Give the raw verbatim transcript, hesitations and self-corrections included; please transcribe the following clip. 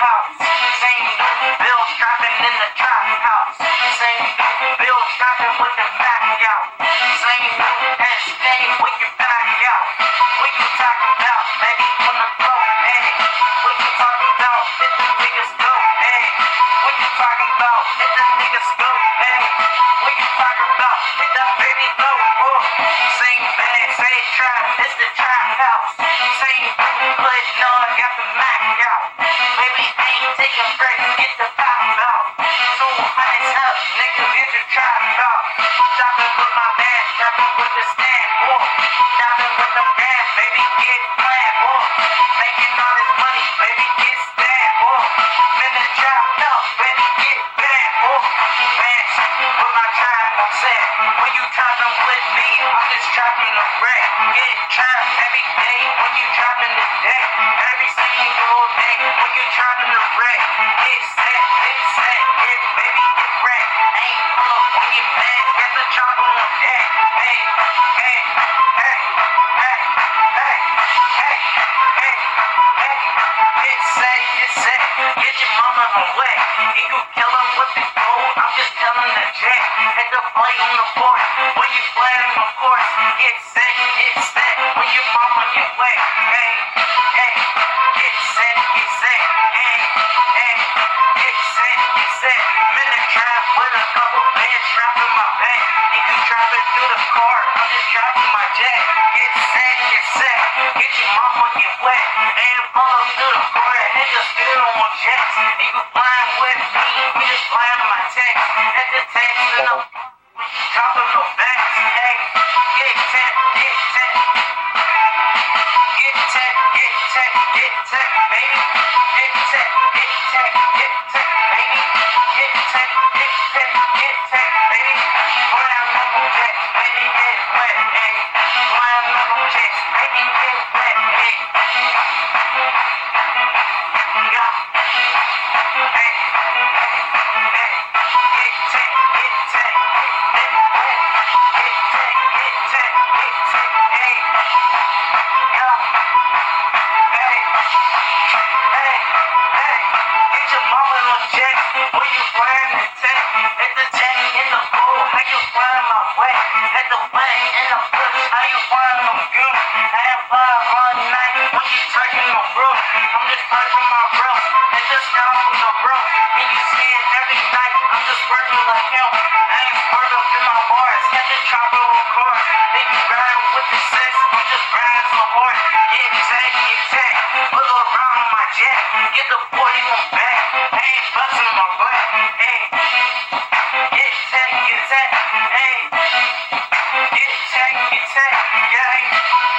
house. Same new bills dropping in the trap house. Same new bills dropping with the Mac out. Same new S J with your back out. What you talking about? Baby on the floor, hey. What you talking about? Let the niggas go, hey. What you talking about? Let the niggas go, hey. What you talking about? Let the baby go, oh. Same bag, same trap, it's the trap house. Same food, but no, I got the Mac out. Baby ain't taking breaks, get the pop out. Two hundreds up, nigga, get the trap out. Shopping with my band, shopping with the stand, oh. Shopping with the band, baby, get planned, oh. Making all this money, baby, get stand, oh. Man, the trap out, baby, get banned, oh. Bands with my trap, I'm set. When you trapping with me, I'm just trapping the wreck. Get trapped every day when you trapping the deck. Every single day when you trapping the wreck. Get set, get set, get baby, get wrecked. Ain't pull up on your man, get the chop on the deck. Hey, hey, hey, hey, hey, hey, hey, hey. Get set, get set, get your mama on wet. You can kill him with the gold, I'm just telling the jet. Hit the play on the board, when you play on the course. Get set, get set, when your mama get wet. Hey, hey, get set, get set, hey, hey, get set, get set. I'm in the trap with a couple bands trapping my back. You can trap it through the car, I'm just trapping my jet. Get set, get set, get your mama get wet. And pull up through the car, niggas still on jets. You can flying with me, we just flying my text. At the text and I'm dropping no backs. Hey, get set, get set. Get tech, get tech, get tech, baby. Get tech, get tech, get tech, baby. Get tech, get tech, get tech, baby. Flying level jet, baby, get wet, hey. Flying level jet, baby, get wet, hey. Yeah. Hey, hey, hey. Get tech, get tech, get wet. Get tech, get tech, get tech, hey. Yeah. Hey, hey, hey, get your mama on jet. Where you flying the tech? Hit the tech in the pool. How you flying my way? Hit the way in the bush. How you flying my goon? I ain't flying all night. When you touching my roof, I'm just touching my roof. Hit the sky from the roof. And you see it every night. I'm just working like him. I ain't swerved up in my bars. Get the chopper on car. They be riding with the six. I'm just riding my horse. Get tech, get tech. Look around on my jet. Get the forty-one back. I ain't busting my butt. Hey. Get tech, get tech. Hey. Get tech, get tech. Yeah.